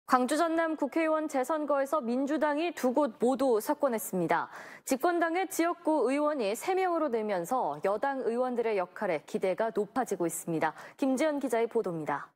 광주 전남 국회의원 재선거에서 민주당이 두 곳 모두 석권했습니다. 집권당의 지역구 의원이 3명으로 늘면서 여당 의원들의 역할에 기대가 높아지고 있습니다. 김지연 기자의 보도입니다.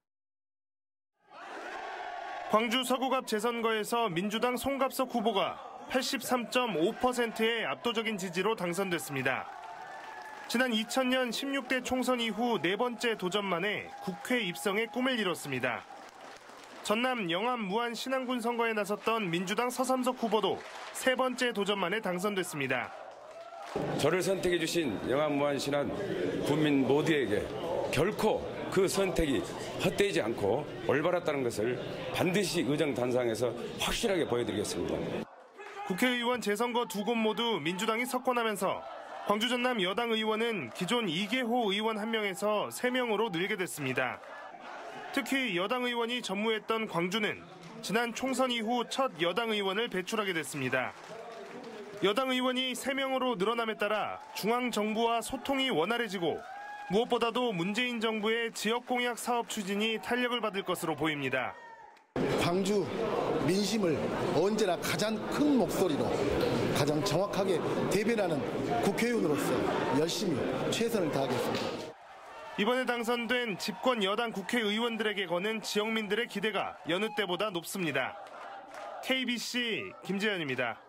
광주 서구갑 재선거에서 민주당 송갑석 후보가 83.5%의 압도적인 지지로 당선됐습니다. 지난 2000년 16대 총선 이후 4번째 도전만에 국회 입성의 꿈을 이뤘습니다. 전남 영암 무안 신안군 선거에 나섰던 민주당 서삼석 후보도 3번째 도전만에 당선됐습니다. 저를 선택해 주신 영암 무안 신안 국민 모두에게 결코 그 선택이 헛되지 않고 올바랐다는 것을 반드시 의정단상에서 확실하게 보여드리겠습니다. 국회의원 재선거 두 곳 모두 민주당이 석권하면서 광주 전남 여당 의원은 기존 이계호 의원 1명에서 3명으로 늘게 됐습니다. 특히 여당 의원이 전무했던 광주는 지난 총선 이후 첫 여당 의원을 배출하게 됐습니다. 여당 의원이 3명으로 늘어남에 따라 중앙정부와 소통이 원활해지고 무엇보다도 문재인 정부의 지역공약 사업 추진이 탄력을 받을 것으로 보입니다. 광주 민심을 언제나 가장 큰 목소리로 가장 정확하게 대변하는 국회의원으로서 열심히 최선을 다하겠습니다. 이번에 당선된 집권 여당 국회의원들에게 거는 지역민들의 기대가 여느 때보다 높습니다. KBC 김재현입니다.